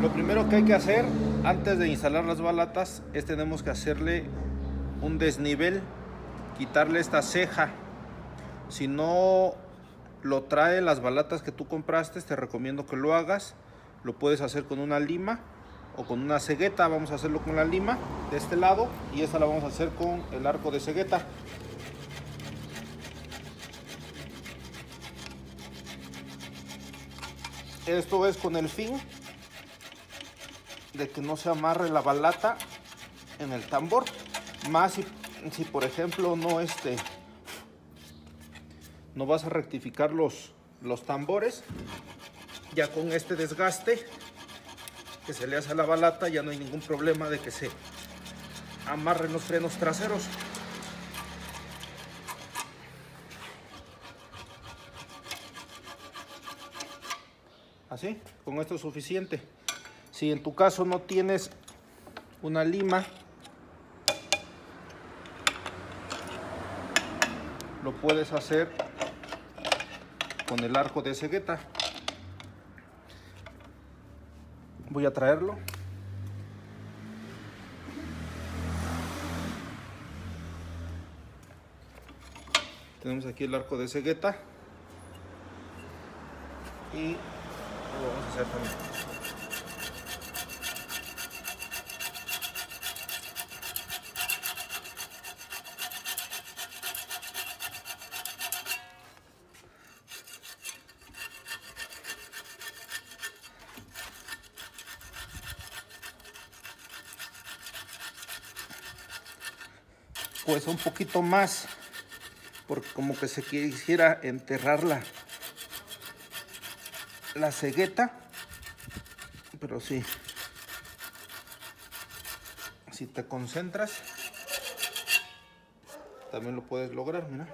Lo primero que hay que hacer antes de instalar las balatas es tenemos que hacerle un desnivel, quitarle esta ceja. Si no lo trae las balatas que tú compraste, te recomiendo que lo hagas. Lo puedes hacer con una lima o con una cegueta. Vamos a hacerlo con la lima de este lado y esta la vamos a hacer con el arco de cegueta. Esto es con el fin de que no se amarre la balata en el tambor, más si por ejemplo no vas a rectificar los tambores, ya con este desgaste que se le hace a la balata ya no hay ningún problema de que se amarren los frenos traseros. Así, con esto es suficiente. Si en tu caso no tienes una lima, lo puedes hacer con el arco de cegueta. Voy a traerlo. Tenemos aquí el arco de cegueta y lo vamos a hacer también. Pues un poquito más, porque como que se quisiera enterrar la cegueta, pero sí, si te concentras también lo puedes lograr. Mira,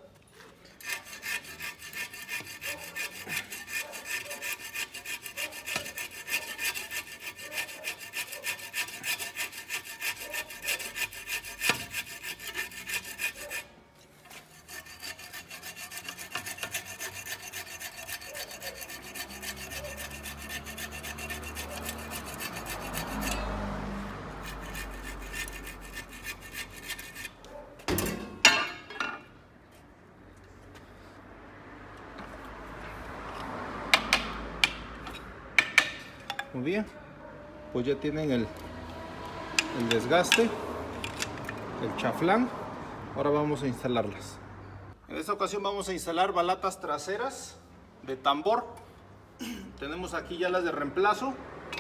muy bien, pues ya tienen el desgaste, el chaflán. Ahora vamos a instalarlas. En esta ocasión vamos a instalar balatas traseras de tambor. Tenemos aquí ya las de reemplazo.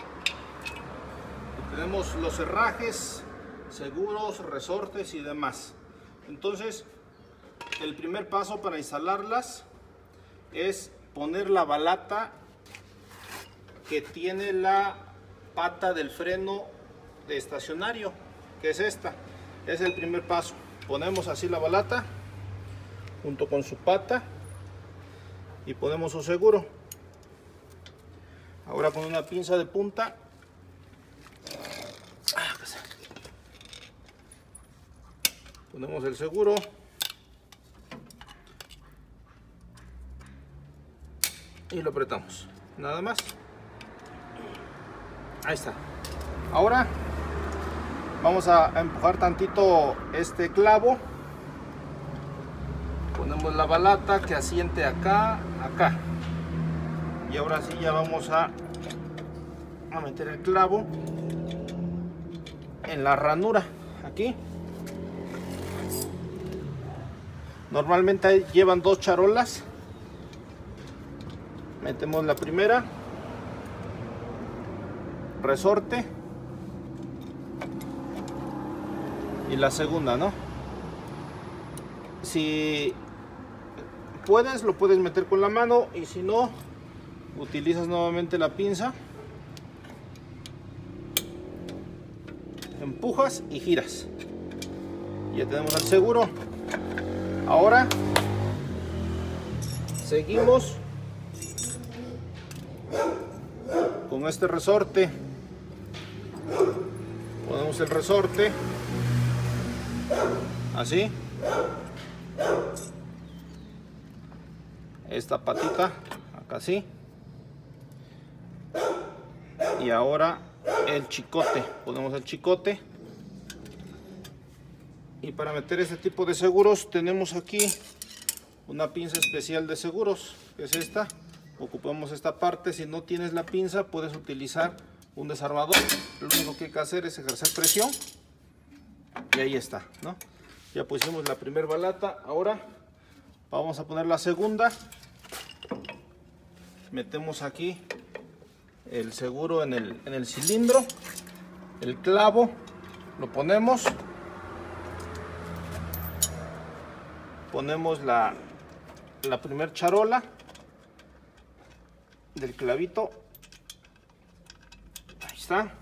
Tenemos los herrajes, seguros, resortes y demás. Entonces, el primer paso para instalarlas es poner la balata que tiene la pata del freno de estacionario, que es esta. Es el primer paso. Ponemos así la balata junto con su pata y ponemos su seguro. Ahora con una pinza de punta ponemos el seguro y lo apretamos, nada más. Ahí está. Ahora vamos a empujar tantito este clavo. Ponemos la balata que asiente acá, acá. Y ahora sí ya vamos a meter el clavo en la ranura, aquí. Normalmente llevan dos charolas. Metemos la primera, resorte, y la segunda, ¿no? Si puedes, lo puedes meter con la mano, y si no, utilizas nuevamente la pinza, empujas y giras. Ya tenemos el seguro. Ahora seguimos con este resorte. Ponemos el resorte así, esta patita acá así, Y ahora el chicote, ponemos el chicote. Y para meter este tipo de seguros tenemos aquí una pinza especial de seguros, que es esta. Ocupamos esta parte. Si no tienes la pinza, puedes utilizar un desarmador. Lo único que hay que hacer es ejercer presión y ahí está, ¿no? Ya pusimos la primera balata. Ahora vamos a poner la segunda. Metemos aquí el seguro en el cilindro, el clavo lo ponemos, la primer charola del clavito, ahí está,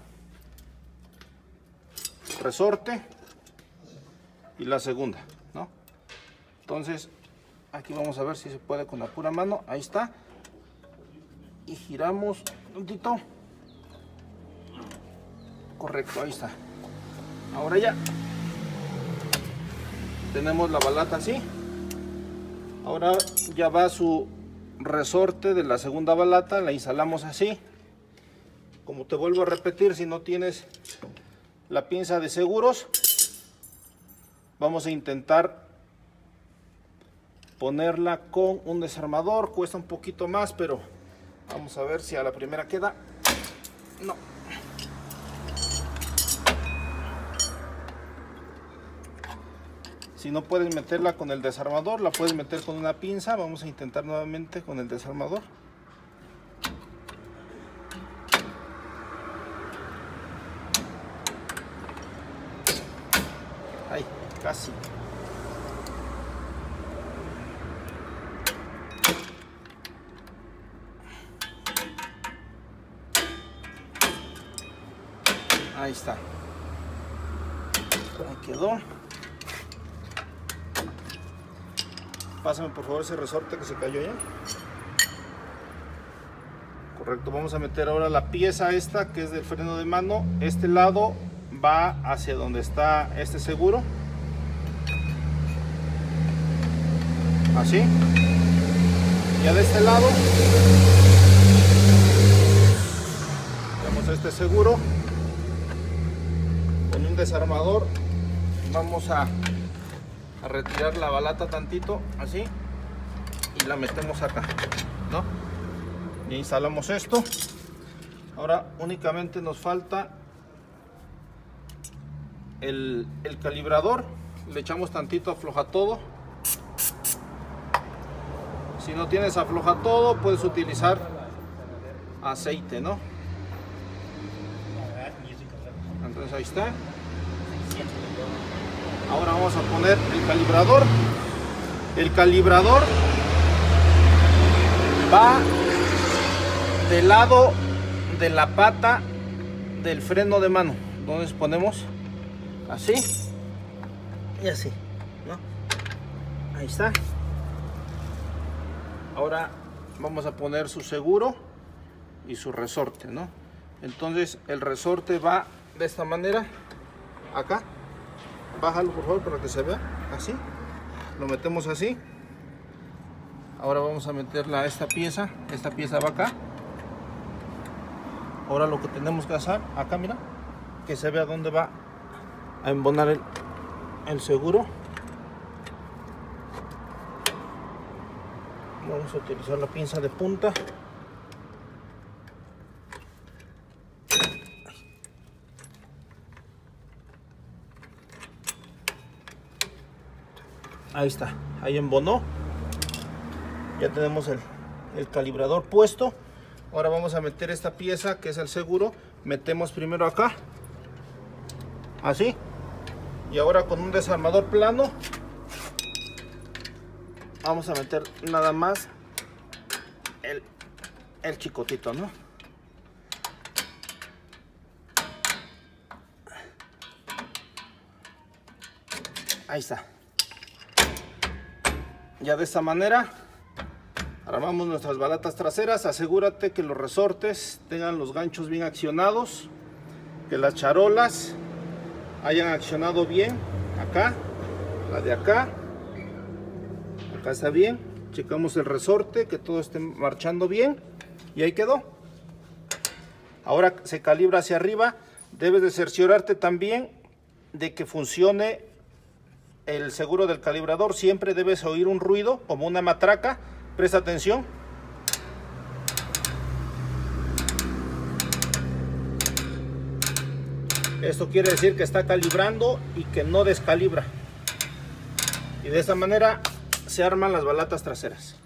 resorte y la segunda, ¿no? Entonces aquí vamos a ver si se puede con la pura mano, ahí está, y giramos un poquito, correcto, ahí está. Ahora ya tenemos la balata así. Ahora ya va su resorte de la segunda balata, la instalamos así. Como te vuelvo a repetir, si no tienes la pinza de seguros, vamos a intentar ponerla con un desarmador. Cuesta un poquito más, pero vamos a ver si a la primera queda. No. Si no puedes meterla con el desarmador, la puedes meter con una pinza. Vamos a intentar nuevamente con el desarmador. Ay, casi. Ahí está. Ahí quedó. Pásame por favor ese resorte que se cayó ya. Correcto, vamos a meter ahora la pieza esta que es del freno de mano. Este lado va hacia donde está este seguro. Así. Ya de este lado tenemos este seguro. Con un desarmador vamos a retirar la balata tantito, así, y la metemos acá, ¿no? Y instalamos esto. Ahora únicamente nos falta el calibrador. Le echamos tantito afloja todo. Si no tienes afloja todo, puedes utilizar aceite, ¿no? Entonces ahí está. Ahora vamos a poner el calibrador. El calibrador va del lado de la pata del freno de mano. Entonces ponemos así y así, ¿no? Ahí está. Ahora vamos a poner su seguro y su resorte, ¿no? Entonces el resorte va de esta manera acá. Bájalo por favor para que se vea, así, lo metemos así. Ahora vamos a meterla a esta pieza va acá. Ahora lo que tenemos que hacer, acá mira, que se vea dónde va a embonar el seguro. Vamos a utilizar la pinza de punta. Ahí está, ahí embonó. Ya tenemos el calibrador puesto. Ahora vamos a meter esta pieza que es el seguro. Metemos primero acá, así, y ahora con un desarmador plano vamos a meter nada más el chicotito, ¿no? Ahí está. Ya de esta manera armamos nuestras balatas traseras. Asegúrate que los resortes tengan los ganchos bien accionados, que las charolas hayan accionado bien. Acá, la de acá está bien. Checamos el resorte, que todo esté marchando bien, y ahí quedó. Ahora se calibra hacia arriba. Debes de cerciorarte también de que funcione el seguro del calibrador. Siempre debes oír un ruido como una matraca. Presta atención. Esto quiere decir que está calibrando y que no descalibra. Y de esta manera se arman las balatas traseras.